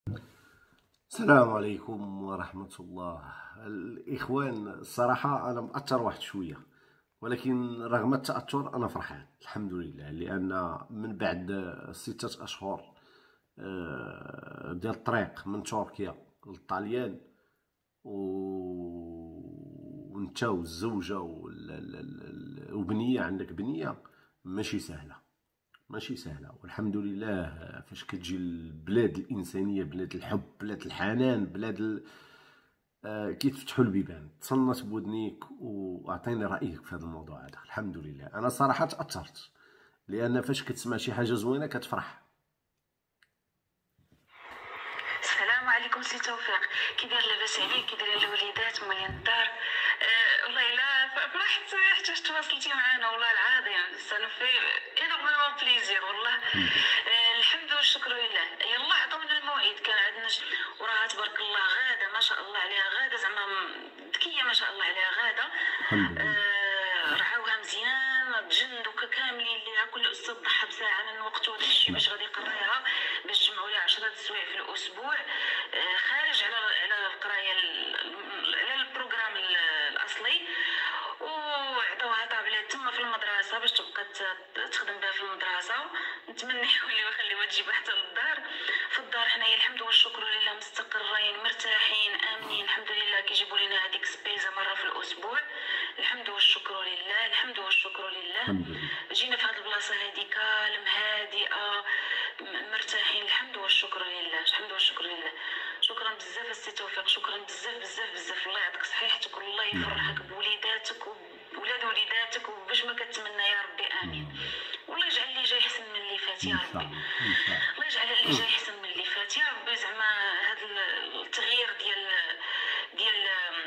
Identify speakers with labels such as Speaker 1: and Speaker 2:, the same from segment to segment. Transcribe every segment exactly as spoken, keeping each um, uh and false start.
Speaker 1: السلام عليكم ورحمة الله الإخوان. الصراحة أنا مأثر واحد شوية، ولكن رغم التأثر أنا فرحان الحمد لله، لأن من بعد ستة أشهر آه، ديال الطريق من تركيا للطاليان، وانت والزوجة وبنية، عندك بنية ماشي سهلة ماشي سهلة. والحمد لله فاش كتجي البلاد الإنسانية، بلاد الحب، بلاد الحنان، بلاد ال... آه كيتفتحوا البيبان. تصنت بودنيك وأعطيني رأيك في هذا الموضوع هذا. الحمد لله أنا صراحة تأثرت، لأن فاش كتسمع شي حاجة زوينة كتفرح.
Speaker 2: السلام عليكم سي توفيق، كي داير؟ لاباس عليك؟ كي دايرين الوليدات مالين الدار؟ أه والله الا فرحت حتى تواصلتي معنا، والله العظيم صافي انورمون بليزير والله. أه الحمد والشكر لله. يلا عطونا الموعد، كان عندنا وراها تبارك الله غاده ما شاء الله عليها، غاده زعما ذكيه ما شاء الله عليها غاده. أه رعاوها مزيان، تجندوا كاملين ليها، كل استاذ ضحى بساعه من وقته وداك الشيء باش غادي يقريها، باش جمعوا لها عشرة سوايع في الاسبوع خارج على على القرايه على البروغرام الاصلي، وعطاوها طابلات تما في المدرسه باش تبقى تخدم بها في المدرسه. نتمنى يوليو يخليوها تجيبها حتى للدار. في الدار حنايا الحمد والشكر لله مستقرين مرتاحين امنين الحمد لله، كيجيبوا لنا هذيك سبيزه مره في الاسبوع. الحمد والشكر لله الحمد والشكر لله. جينا في هذه البلاصه هذه كالم هادئه مرتاحين الحمد والشكر لله الحمد والشكر لله. شكرا بزاف السي توفيق، شكرا بزاف بزاف بزاف. الله يعطيك صحيحتك والله يفرحك بوليداتك وولاد وليداتك وباش ما كتمنى يا ربي امين. والله يجعل اللي جاي احسن من اللي فات يا ربي، الله يجعل اللي جاي احسن من اللي فات يا ربي. زعما هذا التغيير ديال ديال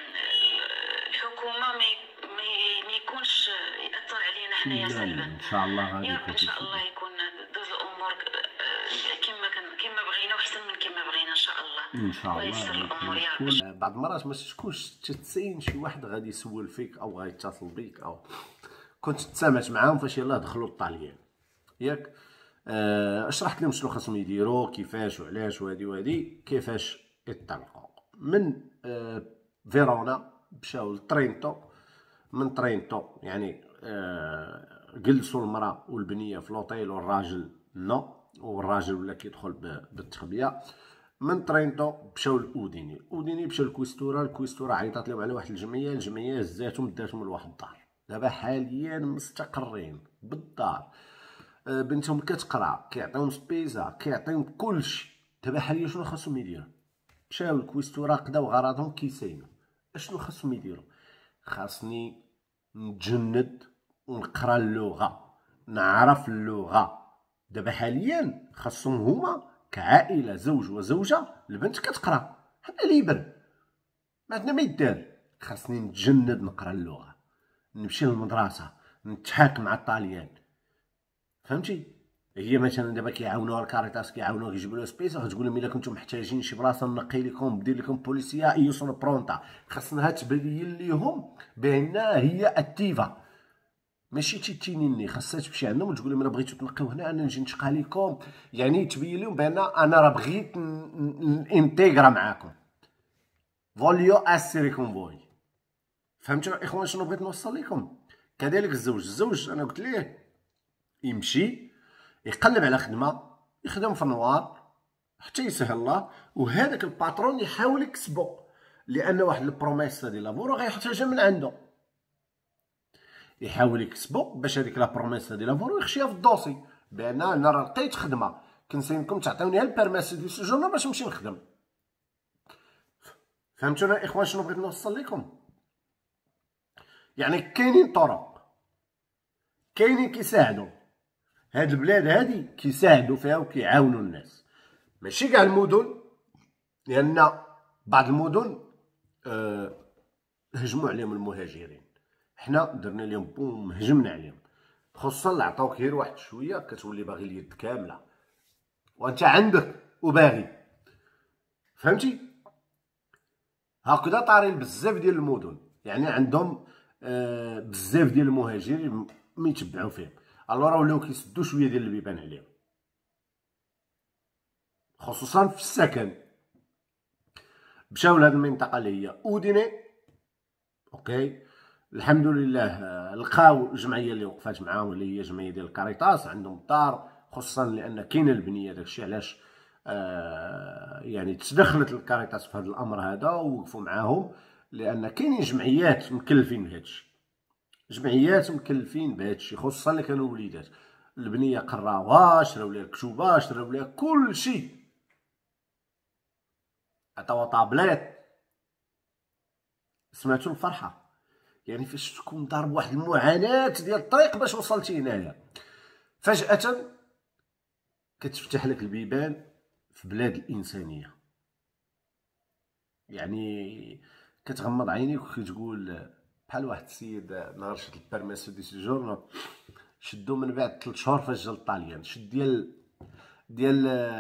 Speaker 2: الحكومه ما ما يكونش ياثر علينا حنايا سلبا
Speaker 1: ان شاء الله غادي
Speaker 2: يا رب. ان شاء الله يكون دوز الامور كما كان كما بغينا واحسن من كما بغينا ان شاء الله.
Speaker 1: ان شاء الله
Speaker 2: يسر الامور يا رب.
Speaker 1: بعض المرات ما تكونش تتسين شي واحد غادي يسول فيك او غيتصل بيك، او كنت تسامعت معاهم فاش يلاه دخلوا الطاليان ياك. آه شرحت لهم شنو خاصهم يديروا، كيفاش وعلاش وهادي وهادي، كيفاش يطلقوا من آه فيرونا مشاو لطرينتو، من طرينتو يعني آه جلسوا المراه والبنيه في لوطيل والراجل نو، والراجل ولا كيدخل بالتخبيه. من طرينتو مشاو لاوديني، اوديني مشاو لكويستورا، الكويستورا عيطات لهم على واحد الجمعيه، الجمعيه هزاتهم داتهم لواحد الدار. دابا حاليا مستقرين بالدار، بنتهم كتقرا، كيعطيهم سبيزا، كيعطيهم كلشي. دابا حاليا شنو خاصهم يديروا؟ مشاو لكويستورا قداو غراضهم كيساينو. اشنو خاصهم يديروا؟ خاصني نتجند ونقرا اللغه، نعرف اللغه. دابا حاليا خاصهم هما كعائله، زوج وزوجه، البنت كتقرا، هذا اللي يبان. ما عندنا ما يدار. خاصني نتجند نقرا اللغه، نمشي للمدرسه، نتحاك مع الطاليان. فهمتي؟ هي مثلا دابا كيعاونوها الكاريتاس، كيعاونوها كيجيبوا لها سبيس، غتقول لهم الا كنتم محتاجين شي بلاصه نقي لكم، ندير لكم بوليسيه، اي سون برونتا. خاصناها تبين ليهم بانها هي اكتيفا، ماشي تيتينيني. خاصها تمشي عندهم وتقول لهم انا بغيتو تنقيو هنا، انا نجي نشقى لكم. يعني تبين لهم بان انا راه بغيت نانتيغرا معاكم. فوليو اسيريكم فوي. فهمتوا الاخوان شنو بغيت نوصل لكم؟ كذلك الزوج، الزوج انا قلت ليه يمشي يقلب على خدمه، يخدم في النوار حتى يسهل الله، وهذاك الباترون يحاول يكسبو، لان واحد البروميس ديال لافورو غيحتاجها من عنده. يحاول يكسبو باش هذيك لا بروميس ديال لافورو يخشيها في الدوسي، بان انا راه لقيت خدمه، كنسينكم تعطيوني البيرميس ديال السجون باش نمشي نخدم. فهمتونا الاخوان شنو بغيت نوصل لكم؟ يعني كاينين طرق، كاينين كيساعدوا. هاد البلاد هادي كيساعدوا فيها وكيعاونوا الناس، ماشي كاع المدن، لان بعض المدن أه هجموا عليهم المهاجرين، حنا درنا لهم بوم هجمنا عليهم. خصوصا اللي عطاوك غير واحد شويه كتولي باغي اليد كامله، وانت عندك وباغي. فهمتي؟ هكذا طارين بزاف ديال المدن، يعني عندهم أه بزاف ديال المهاجرين ما يتبعوا فيهم، الوغ ولاو كيسدوا شويه ديال البيبان عليهم، خصوصا في السكن. مشاو لهاد المنطقه اللي هي اوديني. اوكي، الحمد لله آه، لقاو الجمعيه اللي وقفات معاهم اللي هي جمعيه ديال الكاريتاس، عندهم الدار، خصوصا لان كاينه البنيه. داكشي علاش آه يعني تدخلت الكاريتاس في هذا الامر هذا ووقفوا معاهم، لان كاينين جمعيات مكلفين بهادشي، جمعيات مكلفين بهادشي، خصوصا اللي كانوا وليدات. البنيه قراوها، شراو ليها الكتوبه، شراو ليها كلشي، عطاوها طابليط. سمعتوا الفرحه؟ يعني فاش تكون ضارب واحد المعاناه ديال الطريق باش وصلتي هنايا، فجاه كتفتح لك البيبان في بلاد الانسانيه. يعني كتغمض عينيك وكتقول بحال واحد السيد نهار شد البيرميسو دي سيجور، شدو من بعد ثلاث شهور فاش جا الطاليان، شد ديال ديال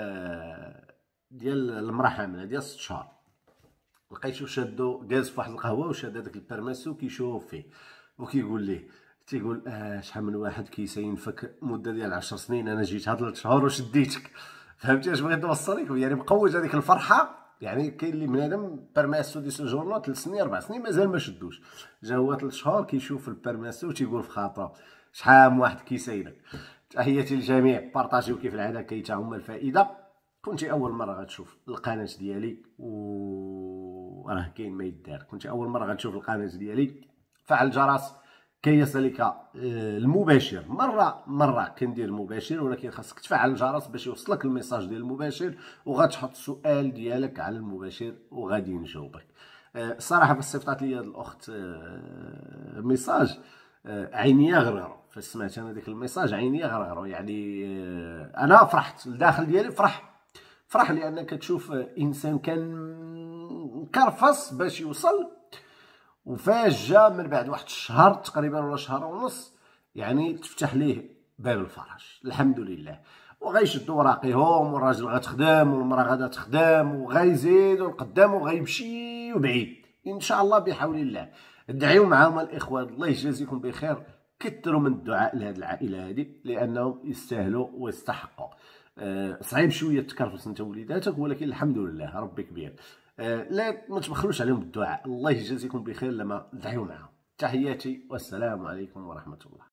Speaker 1: ديال المراه حامله ديال ست شهور، لقيتو شادو جالس في واحد القهوه وشاد هذاك البيرميسو كيشوف فيه وكيقول ليه، تيقول اه شحال من واحد كيساين فك مده ديال عشر سنين، انا جيت هاد ثلاث شهور وشديتك. فهمتي اش بغيت نوصل لكم؟ يعني مقوج هذيك الفرحه. يعني كاين اللي بنادم بيرميسو دي سوجورنو ثلاث سنين اربع سنين مازال ما شدوش، جا هو ثلاث شهور كيشوف البيرميسو وتيقول في خاطره شحال من واحد كيساينك. تحياتي للجميع، بارطاجيو كيف العاده كيتا هما الفائده. كنتي اول مره غتشوف القناه ديالي و راه كاين ما يدار، كنتي اول مره غتشوف القناه ديالي، فعل الجرس كي يصلك المباشر. مره مره كندير مباشر، ولكن خاصك تفعل الجرس باش يوصلك الميساج ديال المباشر، وغتحط السؤال ديالك على المباشر وغادي نجاوبك. الصراحه فاش صيفطات لي هاد الاخت ميساج عينيا غرغرو، فاش سمعت انا ديك الميساج عينيا غرغرو. يعني انا فرحت، الداخل ديالي فرح فرح لانك تشوف انسان كان مكرفص باش يوصل، وفاش جا من بعد واحد الشهر تقريبا ولا شهر ونص يعني تفتح ليه باب الفرج. الحمد لله. وغيشدوا وراقيهم، والراجل غتخدم والمراه غادا تخدم، وغيزيدوا لقدام وغيمشيو بعيد ان شاء الله بحول الله. ادعيو معاهم الاخوان، الله يجازيكم بخير، كثروا من الدعاء لهذه العائله هذه لانهم يستاهلوا ويستحقوا. أه صعيب شويه تكرفس انت وليداتك، ولكن الحمد لله ربي كبير. أه لا ما تبخلوش عليهم بالدعاء، الله يجازيكم بخير لما دعيو معاهم. تحياتي والسلام عليكم ورحمه الله.